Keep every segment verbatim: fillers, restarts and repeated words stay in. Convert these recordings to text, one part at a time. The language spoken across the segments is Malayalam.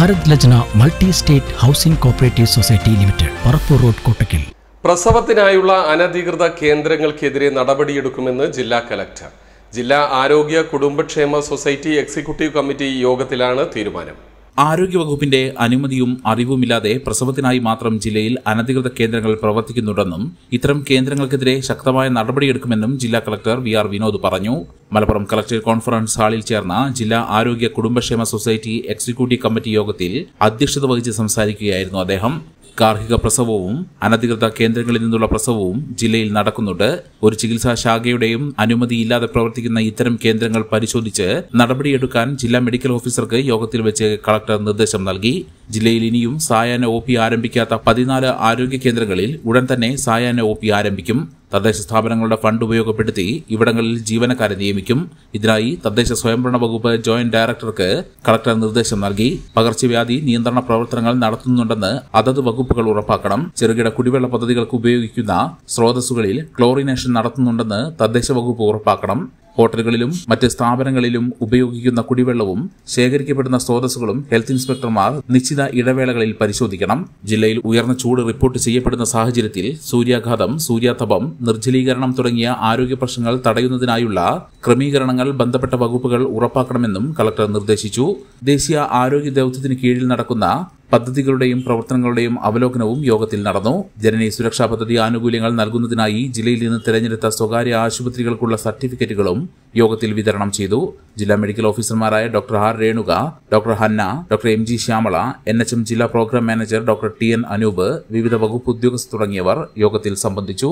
Bharat Lajna multi state housing cooperative society limited, Parappur road, Kottakkal. പ്രസവത്തിനായുള്ള അനധികൃത കേന്ദ്രങ്ങൾക്കെതിരെ നടപടിയെടുക്കുമെന്ന് ജില്ലാ കലക്ടർ. ജില്ലാ ആരോഗ്യ കുടുംബക്ഷേമ സൊസൈറ്റി എക്സിക്യൂട്ടീവ് കമ്മിറ്റി യോഗത്തിലാണ് തീരുമാനം. ആരോഗ്യവകുപ്പിന്റെ അനുമതിയും അറിവുമില്ലാതെ പ്രസവത്തിനായി മാത്രം ജില്ലയിൽ അനധികൃത കേന്ദ്രങ്ങൾ പ്രവർത്തിക്കുന്നുണ്ടെന്നും ഇത്തരം കേന്ദ്രങ്ങൾക്കെതിരെ ശക്തമായ നടപടിയെടുക്കുമെന്നും ജില്ലാ കളക്ടർ വി ആർ വിനോദ് പറഞ്ഞു. മലപ്പുറം കളക്ടറേറ്റ് കോൺഫറൻസ് ഹാളിൽ ചേർന്ന ജില്ലാ ആരോഗ്യ കുടുംബക്ഷേമ സൊസൈറ്റി എക്സിക്യൂട്ടീവ് കമ്മിറ്റി യോഗത്തിൽ അധ്യക്ഷത വഹിച്ച് സംസാരിക്കുകയായിരുന്നു അദ്ദേഹം. ഗാർഹിക പ്രസവവും അനധികൃത കേന്ദ്രങ്ങളിൽ നിന്നുള്ള പ്രസവവും ജില്ലയിൽ നടക്കുന്നുണ്ട്. ഒരു ചികിത്സാ ശാഖയുടെയും അനുമതിയില്ലാതെ പ്രവർത്തിക്കുന്ന ഇത്തരം കേന്ദ്രങ്ങൾ പരിശോധിച്ച് നടപടിയെടുക്കാൻ ജില്ലാ മെഡിക്കൽ ഓഫീസർക്ക് യോഗത്തിൽ വെച്ച് കളക്ടർ നിർദ്ദേശം നൽകി. ജില്ലയിൽ ഇനിയും സായാഹ്ന ഒ പി ആരംഭിക്കാത്ത പതിനാല് ആരോഗ്യ കേന്ദ്രങ്ങളിൽ ഉടൻ തന്നെ സായാഹ്ന ഒ പി ആരംഭിക്കും. തദ്ദേശ സ്ഥാപനങ്ങളുടെ ഫണ്ട് ഉപയോഗപ്പെടുത്തി ഇവിടങ്ങളിൽ ജീവനക്കാരെ നിയമിക്കും. ഇതിനായി തദ്ദേശ സ്വയംഭരണ വകുപ്പ് ജോയിന്റ് ഡയറക്ടർക്ക് കളക്ടർ നിർദ്ദേശം നൽകി. പകർച്ചവ്യാധി നിയന്ത്രണ പ്രവർത്തനങ്ങൾ നടത്തുന്നുണ്ടെന്ന് അതത് വകുപ്പുകൾ ഉറപ്പാക്കണം. ചെറുകിട കുടിവെള്ള പദ്ധതികൾക്ക് ഉപയോഗിക്കുന്ന സ്രോതസ്സുകളിൽ ക്ലോറിനേഷൻ നടത്തുന്നുണ്ടെന്ന് തദ്ദേശ വകുപ്പ് ഉറപ്പാക്കണം. ഹോട്ടലുകളിലും മറ്റ് സ്ഥാപനങ്ങളിലും ഉപയോഗിക്കുന്ന കുടിവെള്ളവും ശേഖരിക്കപ്പെടുന്ന സ്രോതസ്സുകളും ഹെൽത്ത് ഇൻസ്പെക്ടർമാർ നിശ്ചിത ഇടവേളകളിൽ പരിശോധിക്കണം. ജില്ലയിൽ ഉയർന്ന ചൂട് റിപ്പോർട്ട് ചെയ്യപ്പെടുന്ന സാഹചര്യത്തിൽ സൂര്യാഘാതം, സൂര്യാതപം, നിർജ്ജലീകരണം തുടങ്ങിയ ആരോഗ്യ പ്രശ്നങ്ങൾ തടയുന്നതിനായുള്ള ക്രമീകരണങ്ങൾ ബന്ധപ്പെട്ട വകുപ്പുകൾ ഉറപ്പാക്കണമെന്നും കളക്ടർ നിർദ്ദേശിച്ചു. ദേശീയ ആരോഗ്യ ദൌത്യത്തിന് കീഴിൽ നടക്കുന്ന പദ്ധതികളുടെയും പ്രവർത്തനങ്ങളുടെയും അവലോകനവും യോഗത്തിൽ നടന്നു. ജനനി സുരക്ഷാ പദ്ധതി ആനുകൂല്യങ്ങൾ നൽകുന്നതിനായി ജില്ലയിൽ നിന്ന് തിരഞ്ഞെടുത്ത സ്വകാര്യ ആശുപത്രികൾക്കുള്ള സർട്ടിഫിക്കറ്റുകളും യോഗത്തിൽ വിതരണം ചെയ്തു. ജില്ലാ മെഡിക്കൽ ഓഫീസർമാരായ doctor R Renuka, doctor Hanna, doctor M G Shyamala, N H M ജില്ലാ program manager doctor T N Anoop, വിവിധ വകുപ്പ് ഉദ്യോഗസ്ഥർ തുടങ്ങിയവർ യോഗത്തിൽ സംബന്ധിച്ചു.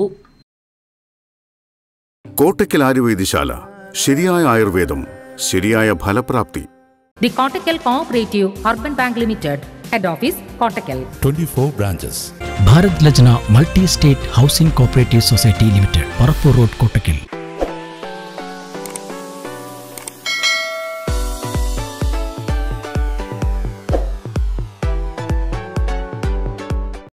കോട്ടക്കൽ ആയുർവേദശാല, ശരിയായ ആയുർവേദം, ശരിയായ ഫലപ്രാപ്തി. The Kottakkal Cooperative Urban Bank Limited, Head Office, Kottakkal. twenty-four branches. Bharat Lajna multi state housing cooperative society limited, Parappur road, Kottakkal.